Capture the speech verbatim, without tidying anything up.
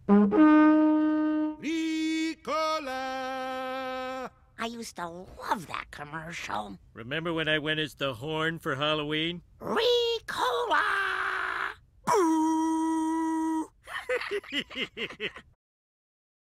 Ricola! I used to love that commercial. Remember when I went as the horn for Halloween? Ricola!